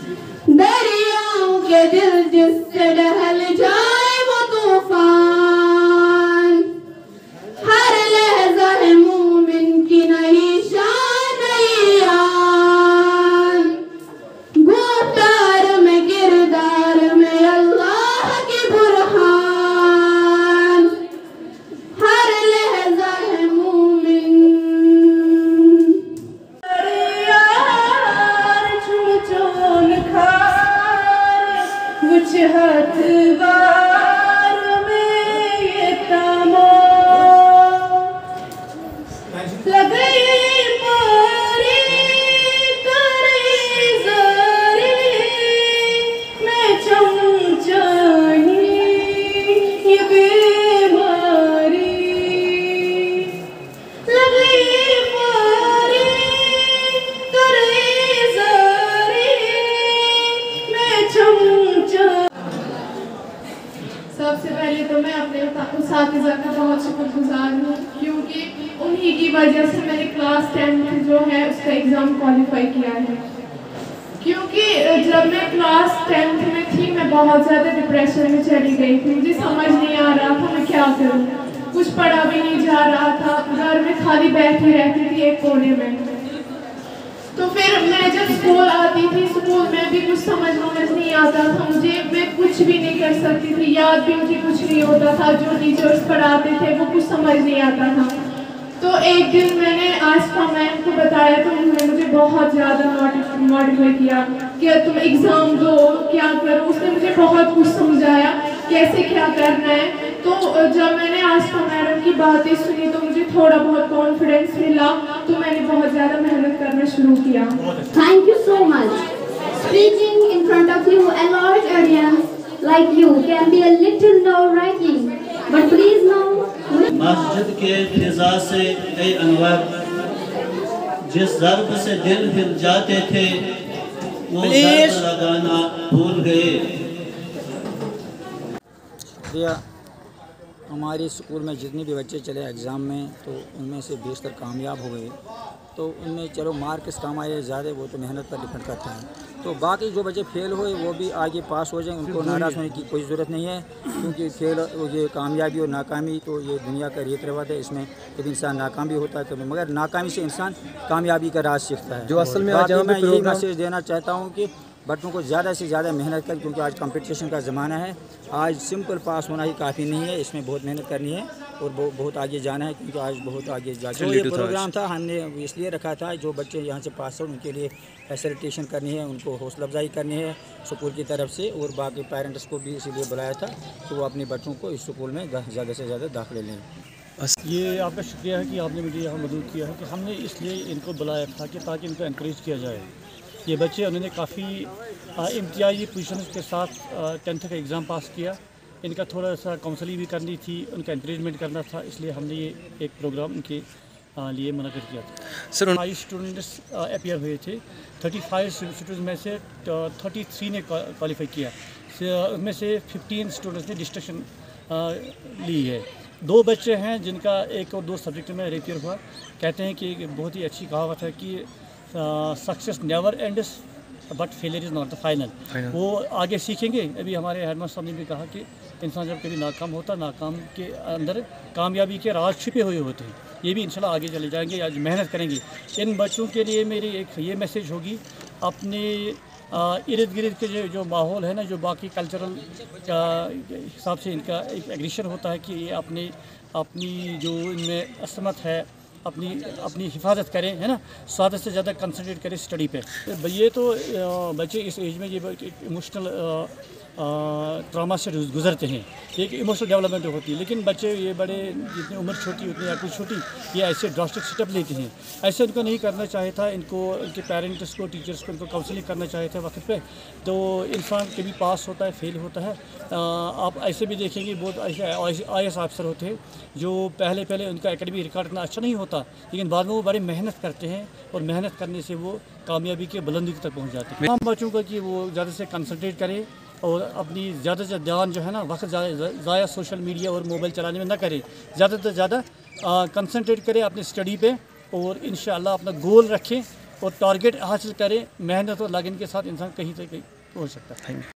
दरियाओं के दिल जिससे डहल जाए वो तूफान, हर लहज़ा है मोमिन की नई शान नई आन, गुफ्तार में किरदार में अल्लाह की बुरहान, हर लहज़ा है मोमिन। हाथ बार में ये तमो लगे मारी करे ज़री मैं चमचाही ये बीमारी लगे मारी करे ज़री मैं चमचा। सबसे पहले तो मैं अपने उस्ताद-ए-ज़ा का बहुत शुक्रगुजार हूँ, क्योंकि उन्हीं की वजह से मैंने क्लास 10 जो है उसका एग्ज़ाम क्वालिफाई किया है। क्योंकि जब मैं क्लास 10 में थी मैं बहुत ज़्यादा डिप्रेशन में चली गई थी, मुझे समझ नहीं आ रहा था मैं क्या करूँ, कुछ पढ़ा भी नहीं जा रहा था, घर में खाली बैठी रहती थी एक कोने में। तो फिर मैं जब स्कूल आती थी, स्कूल में भी कुछ समझ नहीं आता था मुझे, मैं कुछ भी नहीं कर सकती थी, याद भी मुझे कुछ नहीं होता था, जो टीचर्स पढ़ाते थे वो कुछ समझ नहीं आता था। तो एक दिन मैंने आस्था मैम को बताया तो उन्होंने मुझे बहुत ज़्यादा मोटिवेट किया कि तुम एग्ज़ाम दो, क्या करो, उसने मुझे बहुत कुछ समझाया कैसे क्या करना है। तो जब मैंने आस्था मैडम की बातें सुनी तो मुझे थोड़ा बहुत कॉन्फिडेंस मिला, तो मैंने बहुत ज़्यादा मेहनत करना शुरू किया। Thank you so much. Speaking in front of you, a large audience like you can be a little nerve-wracking, but please know. मस्जिद के फिजा से कई अनवर जिस ज़र्ब से दिल हिल जाते थे वो ज़र्ब लगाना भूल गए। हमारे स्कूल में जितने भी बच्चे चले एग्ज़ाम में तो उनमें से बेशतर कामयाब हो गए, तो उनमें चलो मार्क्स कम आए ज़्यादा वो तो मेहनत पर डिपेंड करता है। तो बाकी जो बच्चे फेल हुए वो भी आगे पास हो जाएं, उनको नाराज़ होने की कोई ज़रूरत नहीं है, क्योंकि फेल ये कामयाबी और नाकामी तो ये दुनिया का रीत रिवाज है। इसमें कभी इंसान नाकाम भी होता है कभी, मगर नाकामी से इंसान कामयाबी का राज सीखता है। जो असल में मैं यही मैसेज देना चाहता हूँ कि बच्चों को ज़्यादा से ज़्यादा मेहनत करें, क्योंकि आज कंपटीशन का ज़माना है। आज सिंपल पास होना ही काफ़ी नहीं है, इसमें बहुत मेहनत करनी है और बहुत आगे जाना है, क्योंकि आज बहुत आगे जाके ये प्रोग्राम था हमने इसलिए रखा था जो बच्चे यहाँ से पास हो उनके लिए फैसिलिटेशन करनी है, उनको हौसला अफजाई करनी है स्कूल की तरफ से, और बाकी पेरेंट्स को भी इसीलिए बुलाया था कि वो अपने बच्चों को इस स्कूल में ज़्यादा से ज़्यादा दाखिले लें। ये आपका शुक्रिया है कि आपने मुझे यहाँ मदद किया है कि हमने इसलिए इनको बुलाया था कि ताकि इनको इनक्रेज किया जाए। ये बच्चे उन्होंने काफ़ी इम्तियाजी पोजीशन के साथ 10th का एग्ज़ाम पास किया, इनका थोड़ा सा काउंसलिंग भी करनी थी, उनका इंकरेजमेंट करना था, इसलिए हमने ये एक प्रोग्राम उनके लिए मुनक़िद किया था। सर 5 स्टूडेंट्स अपीयर हुए थे, 35 स्टूडेंट्स में से 33 ने क्वालिफाई किया, उनमें से 15 स्टूडेंट्स ने डिस्टिंक्शन ली है। 2 बच्चे हैं जिनका 1 और 2 सब्जेक्ट में रेपियर हुआ। कहते हैं कि बहुत ही अच्छी कहावत है कि success never ends but failure is not the final. वो आगे सीखेंगे। अभी हमारे हेडमास्टर साहब ने भी कहा कि इंसान जब कभी नाकाम होता, नाकाम के अंदर कामयाबी के राज छिपे हुए होते हैं। ये भी इंशाल्लाह आगे चले जाएंगे, आज मेहनत करेंगे। इन बच्चों के लिए मेरी एक ये मैसेज होगी, अपने इर्द गिर्द के जो माहौल है ना, जो बाकी कल्चरल का हिसाब से इनका एक एग्रेशन होता है कि ये अपनी जो इनमें असमत है अपनी हिफाजत करें, है ना, ज़्यादा से ज़्यादा कंसंट्रेट करें स्टडी पे। ये तो बच्चे इस एज में ये इमोशनल ट्रामा से गुजरते हैं, एक इमोशनल डेवलपमेंट होती है। लेकिन बच्चे ये बड़े जितनी उम्र छोटी उतनी एक्टिव छोटी ये ऐसे ड्रास्टिक स्टेप लेते हैं। ऐसे उनको नहीं करना चाहिए था। इनको इनके पेरेंट्स को, टीचर्स को इनको काउंसलिंग करना चाहिए था वक्त पे। तो इंसान कभी पास होता है, फेल होता है। आप ऐसे भी देखेंगे बहुत ऐसे IAS ऑफिसर होते हैं जो पहले उनका एकेडमिक रिकॉर्ड इतना अच्छा नहीं होता, लेकिन बाद में वो बड़ी मेहनत करते हैं और मेहनत करने से वो कामयाबी के बुलंदी तक पहुँच जाते हैं। तमाम बच्चों को कि वो ज़्यादा से कंसंट्रेट करें और अपनी ज़्यादा से ध्यान जो है ना वक्त ज़ाया सोशल मीडिया और मोबाइल चलाने में ना करें। ज़्यादा से ज़्यादा कंसंट्रेट करें अपनी स्टडी पे और इंशाअल्लाह अपना गोल रखें और टारगेट हासिल करें, मेहनत और लगन के साथ इंसान कहीं से कहीं पहुँच सकता है।